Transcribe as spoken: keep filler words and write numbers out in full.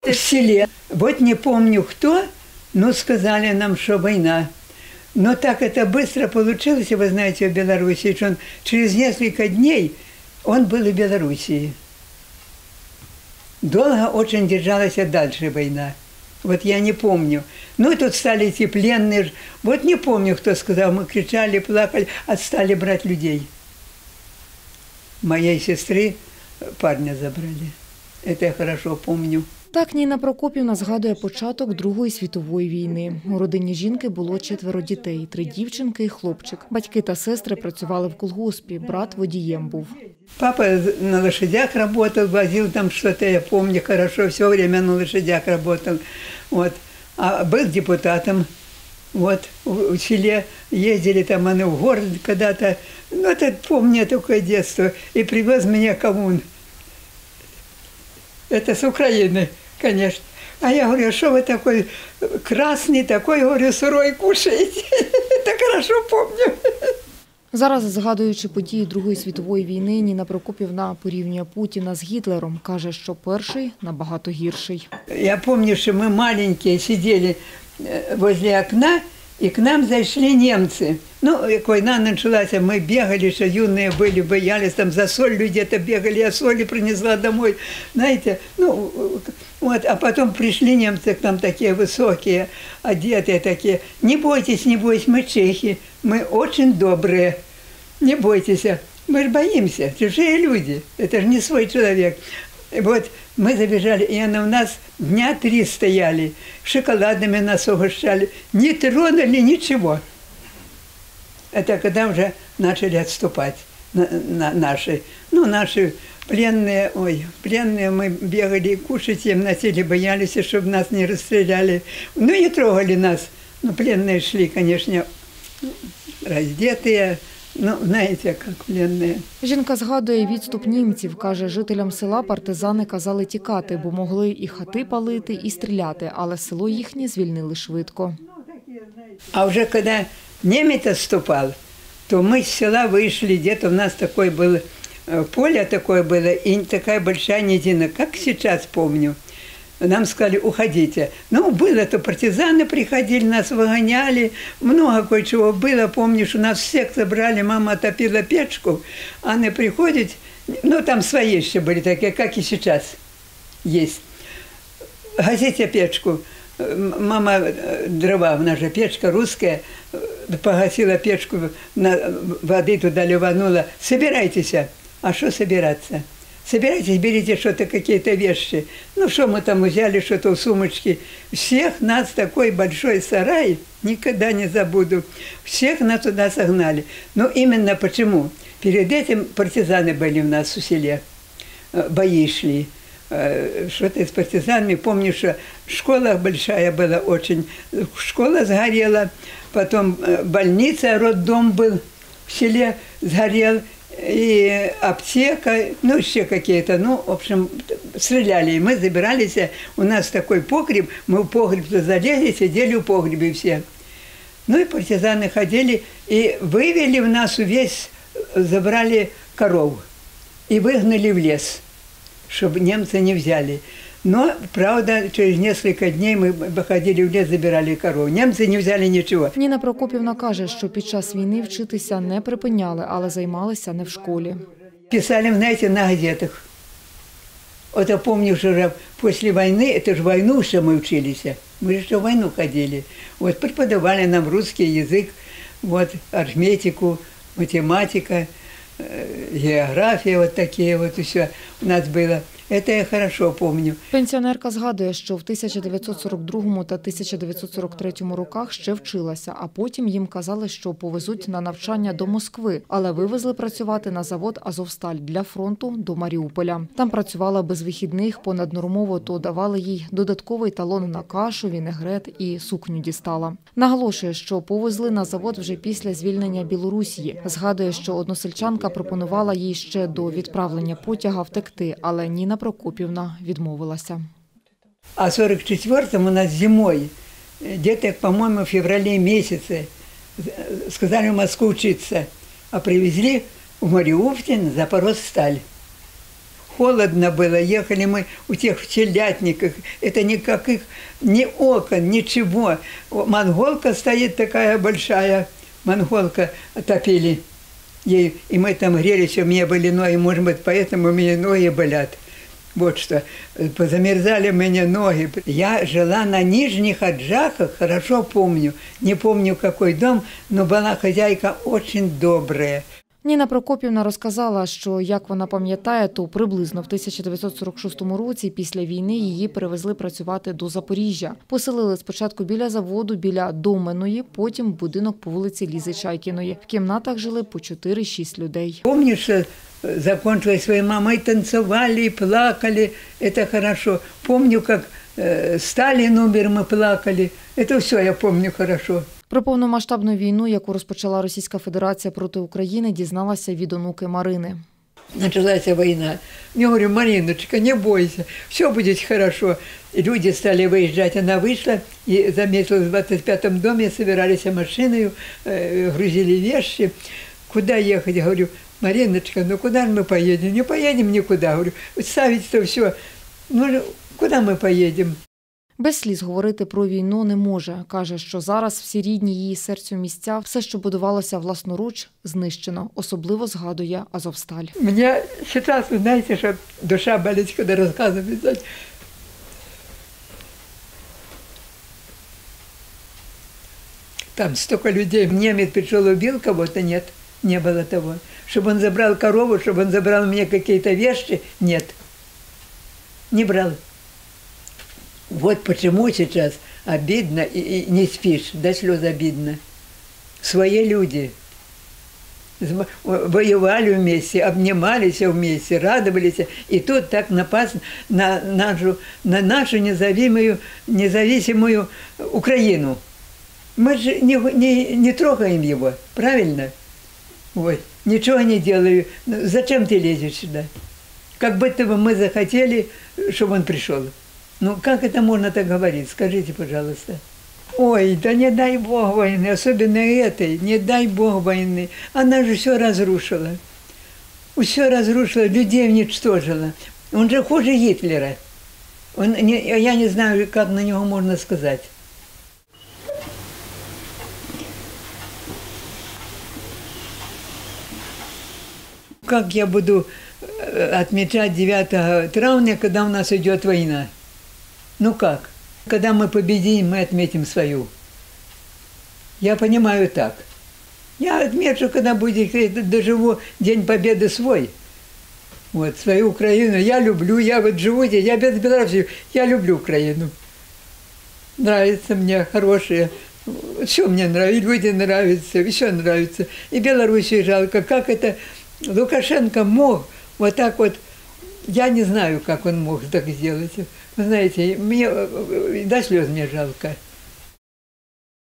В селе. Вот не помню кто, но сказали нам, что война. Но так это быстро получилось, вы знаете, в Беларуси, что он через несколько дней он был в Белоруссии. Долго очень держалась и дальше война. Вот я не помню. Ну, тут стали эти пленные. Вот не помню, кто сказал. Мы кричали, плакали, а стали брать людей. Моей сестры парня забрали. Это я хорошо помню. Так Ніна Прокопівна згадує початок Другої світової війни. У родині жінки було четверо дітей – три дівчинки і хлопчик. Батьки та сестри працювали в колгоспі, брат водієм був. Папа на лошадях работал, возил там что-то, я помню хорошо, все время на лошадях работал. Вот. А был депутатом. Вот. В селе ездили там они в город когда-то. Ну, это помню такое детство. И привез меня коммун. Это с Украины, конечно. А я говорю, что вы такой красный, такой, говорю, сырой кушаете? Это хорошо помню. Зараз, згадуючи події Другої світової війни, Ніна Прокопівна порівнює Путіна з Гітлером. Каже, що перший набагато гірший. Я помню, что мы маленькие сидели возле окна, и к нам зашли немцы. Ну, война началась, мы бегали, что юные были, боялись, там за солью где-то бегали, я соли принесла домой, знаете, ну, вот, а потом пришли немцы к нам такие высокие, одетые такие, не бойтесь, не бойтесь, мы чехи, мы очень добрые, не бойтесь, мы же боимся, чужие люди, это же не свой человек. Вот мы забежали, и они у нас дня три стояли, шоколадами нас угощали, не тронули ничего. Это когда уже начали отступать на, на наши, ну, наши пленные, ой, пленные мы бегали, кушать им носили, боялись, чтобы нас не расстреляли. Ну, не трогали нас, но пленные шли, конечно, раздетые. Ну, знаєте, як пленні. Жінка згадує відступ німців. Каже, жителям села партизани казали тікати, бо могли і хати палити, і стріляти, але село їхнє звільнили швидко. А вже коли німець відступав, то ми з села вийшли, где-то у нас такое было, поле такое было, и такая большая низина, как сейчас помню. Нам сказали, уходите. Ну, было, то партизаны приходили, нас выгоняли, много кое-чего было. Помню, что нас всех собрали, мама отопила печку, а они приходят, ну, там свои еще были такие, как и сейчас есть. Гасите печку. Мама дрова, у нас же печка русская, погасила печку, воды туда ливанула. Собирайтесь. А что собираться? Собирайтесь, берите что-то, какие-то вещи. Ну, что мы там взяли, что-то в сумочке. Всех нас такой большой сарай, никогда не забуду. Всех нас туда согнали. Но именно почему? Перед этим партизаны были у нас в селе. Бои шли. Что-то с партизанами. Помню, что школа большая была очень. Школа сгорела. Потом больница, роддом был в селе, сгорел. И аптека, ну, еще какие-то, ну, в общем, стреляли. И мы забирались, у нас такой погреб, мы в погреб залезли, сидели в погребе все. Ну, и партизаны ходили, и вывели в нас весь, забрали коров, и выгнали в лес, чтобы немцы не взяли. Но, правда, через несколько дней мы выходили в лес, забирали коров. Немцы не взяли ничего. Ніна Прокопівна каже, що під час війни вчитися не припиняли, але займалися не в школі. Писали, знаете, на газетах. Вот я помню, что уже после войны, это же войну что мы учились. Мы же еще в войну ходили. Вот преподавали нам русский язык, вот арифметику, математика, география, вот такие вот все у нас было. Це я хорошо пам'ятаю. Пенсіонерка згадує, що в тисяча дев'ятсот сорок другому та тисяча дев'ятсот сорок третьому роках ще вчилася, а потім їм казали, що повезуть на навчання до Москви, але вивезли працювати на завод «Азовсталь» для фронту до Маріуполя. Там працювала без вихідних, понаднормово, то давали їй додатковий талон на кашу, вінегрет і сукню дістала. Наголошує, що повезли на завод вже після звільнення Білорусії. Згадує, що односельчанка пропонувала їй ще до відправлення потяга втекти, але Ніна Прокопівна відмовилася. А в сорок четвёртом у нас зимой, где-то, по-моему, в феврале месяце, сказали в Москву учиться, а привезли в Мариуполь Запорожсталь. холодно было, ехали мы у тех в телятниках, это никаких, ни окон, ничего. Монголка стоит такая большая, монголка топили ей, и мы там грелись, у меня были ноги, может быть, поэтому у меня ноги болят. Вот что, позамерзали мне ноги. Я жила на Нижних Аджаках, хорошо помню, не помню какой дом, но была хозяйка очень добрая. Ніна Прокопівна розказала, що, як вона пам'ятає, то приблизно в тисяча дев'ятсот сорок шостому році після війни її перевезли працювати до Запоріжжя. Поселили спочатку біля заводу, біля Доменої, потім в будинок по вулиці Лізи Чайкіної. В кімнатах жили по чотири-шість людей. Помню, что закончилась своей мамой, танцевали и плакали, это хорошо. Помню, как э, Сталин умер, мы плакали, это все я помню хорошо. Про повномасштабну війну, яку розпочала Російська Федерація проти України, дізналася від онуки Марини. Началась война. Я говорю: Мариночка, не бойся, все будет хорошо. И люди стали выезжать, она вышла и заметила, в двадцать пятом доме собирались машиной, э, грузили вещи. Куда ехать? Я говорю: Мариночка, ну куда мы поедем? Не поедем никуда. Говорю, ставить-то все. Ну, куда мы поедем? Без сліз говорити про війну не може. Каже, що зараз всі рідні її серцю місця, все, що будувалося власноруч, знищено. Особливо згадує Азовсталь. У меня сейчас, вы знаете, что душа болит, когда рассказывают. Там столько людей. Немец пришел, убил кого-то, нет, не было того. Чтобы он забрал корову, чтобы он забрал мне какие-то вещи, нет, не брал. Вот почему сейчас обидно и, и не спишь, до слез обидно. Свои люди воевали вместе, обнимались вместе, радовались. И тут так напасть на нашу, на нашу независимую, независимую Украину. Мы же не, не, не трогаем его, правильно? Вот. Ничего не делаю. Зачем ты лезешь сюда? Как будто бы мы захотели, чтобы он пришел. Ну, как это можно так говорить? Скажите, пожалуйста. Ой, да не дай Бог войны, особенно этой, не дай Бог войны. Она же все разрушила. Все разрушила, людей уничтожила. Он же хуже Гитлера. Он, не, я не знаю, как на него можно сказать. Как я буду отмечать девятого травня, когда у нас идет война? Ну как? Когда мы победим, мы отметим свою. Я понимаю так. Я отмечу, когда будет, доживу День Победы свой. Вот, свою Украину. Я люблю, я вот живу здесь, я без Беларуси, я люблю Украину. Нравится мне, хорошие. Все мне нравится, люди нравятся, все нравится. И Белоруссию жалко. Как это Лукашенко мог вот так вот, я не знаю, как он мог так сделать. Вы знаете, мне до слез мне жалко.